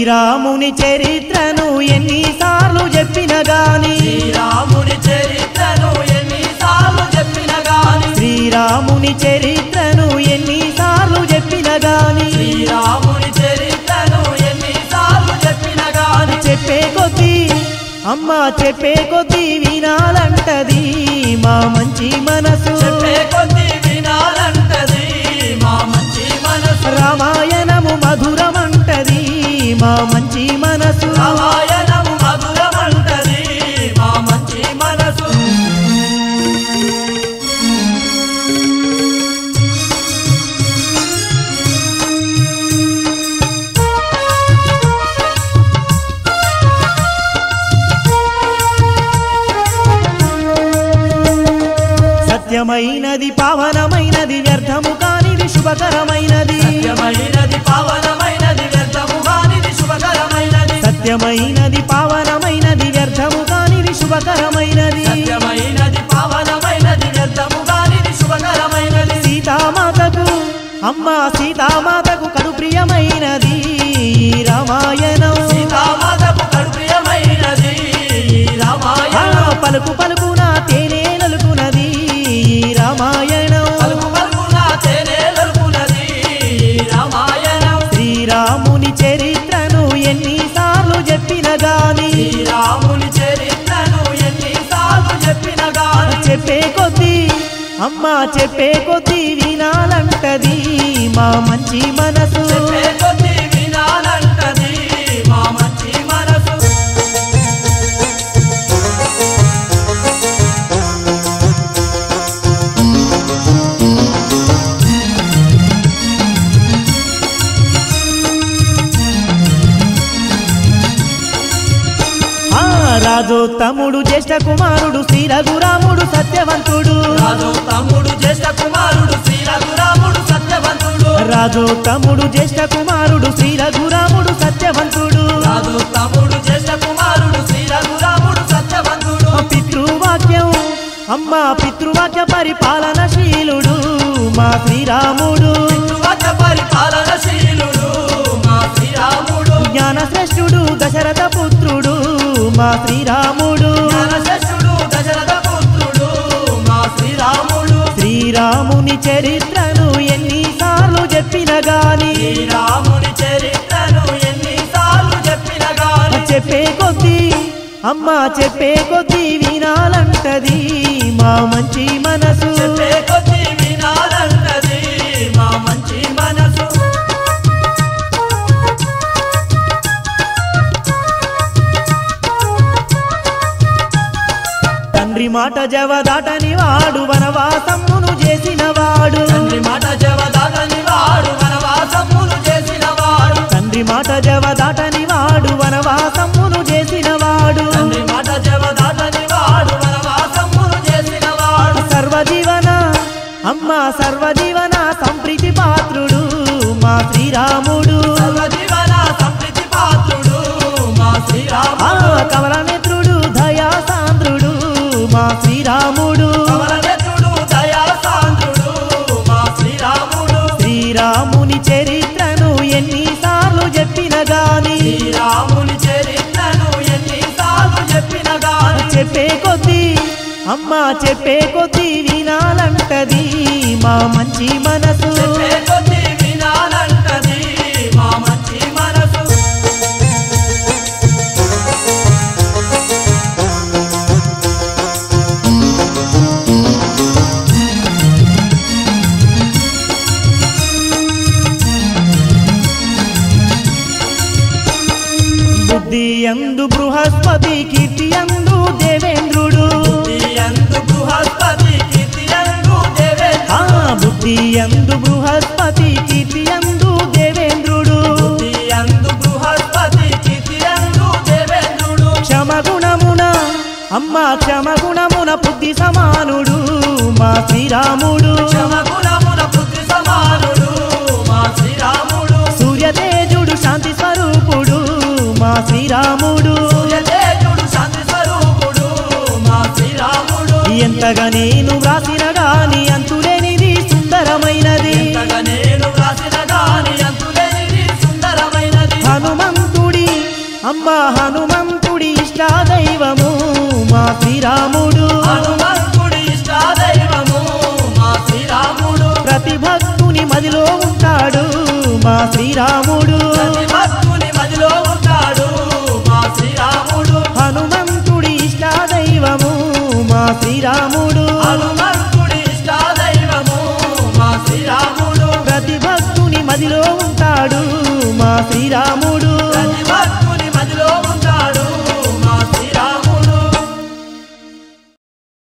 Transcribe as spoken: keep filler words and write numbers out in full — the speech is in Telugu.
శ్రీరాముని చరిత్రను ఎన్నిసార్లు చెప్పిన గాని శ్రీరాముని చరిత్రను ఎన్నిసార్లు చెప్పిన గాని శ్రీరాముని చరిత్రను ఎన్నిసార్లు చెప్పిన గాని శ్రీరాముని చరిత్రను ఎన్నిసార్లు చెప్పిన గాని చెప్పే కొద్దీ అమ్మ చెప్పే కొద్దీ వినాలంటది మా మంచి మనసు చెప్పే కొద్దీ వినాలంటది మా మంచి మనసు రామాయణము మధురమంటది మా మంచి మనసు రామాయణము మధురమంటది మా మంచి మనసు సత్యమైనది పావనమైనది వ్యర్థము కానిది శుభకరమైనది సత్యమైనది పావనమైనది వ్యర్థము కానిది శుభకరమైనది సత్యమైనది పావనమైనది వ్యర్థము కానిది శుభకరమైనది సత్యమైనది పావనమైనది వ్యర్థము కానిది శుభకరమైనది సీతామాతకు అమ్మ సీతామాతకు కడు ప్రియమైనది రామాయణం సీతామాతకు కడు ప్రియమైనది రామాయణం పలుకు పలుకున తేనె నలుకున్నది రామాయణం పలుకు పలుకున తేనె నలుకున్నది రామాయణం శ్రీరాముని చరిత్రను ఎన్నిసార్లు చెప్పిన గాని శ్రీరాముని చరిత్రను ఎన్నిసార్లు చెప్పిన గాని చెప్పే కొద్దీ అమ్మ చెప్పే కొద్దీ వినాలంటది మా మంచి మనసు చెప్పే కొద్దీ వినాలంటది మా మంచి మనసు రాజోత్తముడు జ్యేష్ఠ కుమారుడు శ్రీ రఘురాముడు సత్యవంతుడు రాజోత్తముడు జ్యేష్ఠ కుమారుడు శ్రీ రఘురాముడు సత్యవంతుడు రాజోత్తముడు జ్యేష్ఠ కుమారుడు శ్రీ రఘురాముడు సత్యవంతుడు రాజోత్తముడు జ్యేష్ఠ కుమారుడు శ్రీ రఘురాముడు సత్యవంతుడు పితృవాక్యం అమ్మ పితృవాక్య పరిపాలనశీలుడు మా శ్రీరాముడు పితృవాక్య పరిపాలనశీలుడు మా శ్రీరాముడు జ్ఞానశ్రేష్ఠుడు దశరథ పుత్రుడు మా శ్రీరాముడు జ్ఞానశ్రేష్ఠుడు దశరథ పుత్రుడు మా శ్రీరాముడు శ్రీరాముని చరిత్రను ఎన్నిసార్లు చెప్పిన గాని శ్రీరాముని చరిత్రను ఎన్నిసార్లు చెప్పిన గాని చెప్పే కొద్దీ అమ్మ చెప్పే కొద్దీ వినాలంటది మా మంచి మనసు చెప్పే కొద్దీ వినాలంటది మా మంచి మనసు తండ్రి మాట జవదాటని వాడు వనవాసమును చేసిన వాడు తండ్రి మాట జవదాటని వాడు వనవాసమును చేసిన వాడు తండ్రి మాట జవదాటని వాడు వనవాసమును చేసిన వాడు తండ్రి మాట జవదాటని వాడు వనవాసమును చేసిన వాడు సర్వజీవన అమ్మ సర్వజీవన సంప్రీతి పాత్రుడు మా శ్రీరాముడు సర్వజీవన సంప్రీతి పాత్రుడు మా ఆ శ్రీరాముడు కమలనేత్రుడు దయాసాంద్రుడు మా శ్రీరాముడు కమలనేత్రుడు దయాసాంద్రుడు మా శ్రీరాముడు శ్రీరాముని చరిత్రను ఎన్నిసార్లు చెప్పిన గాని శ్రీరాముని చరిత్రను ఎన్నిసార్లు చెప్పిన గాని చెప్పే కొద్దీ అమ్మ చెప్పే కొద్దీ వినాలంటది మా మంచి మనసు చెప్పే కొద్దీ వినాలంటది మా మంచి మనసు బుద్ధి యందు బృహస్పతి కీర్తి యందు దేవేంద్రుడు యందు బృహస్పతి కీర్తియందు దేవేంద్రుడు ఆ బుద్ధి యందు బృహస్పతి కీర్తి యందు దేవేంద్రుడు యందు బృహస్పతి కీర్తియందు దేవేంద్రుడు క్షమగుణమున అమ్మ క్షమగుణమున బుద్ధి సమానుడు మా శ్రీరాముడు క్షమగుణమున బుద్ధి సమానుడు మా శ్రీరాముడు సూర్యతేజుడు శాంతి స్వరూపుడు మా శ్రీరాముడు సూర్యతేజుడు శాంతి స్వరూపుడు మా శ్రీరాముడు ఎంతగా నేను వ్రాసిన గాని అంతులేనిది సుందరమైనది ఎంతగా నేను వ్రాసిన గాని అంతులేనిది సుందరమైనది హనుమంతుడి అమ్మ హనుమంతుడి ఇష్ట దైవము మా శ్రీరాముడు హనుమంతుడి ఇష్ట దైవము మా శ్రీరాముడు ప్రతి భక్తుని మదిలో ఉంటాడు మా శ్రీరాముడు ప్రతి భక్తుని మదిలో ఉంటాడు మా శ్రీరాముడు హనుమంతుడి ఇష్ట దైవము మా శ్రీరాముడు హనుమ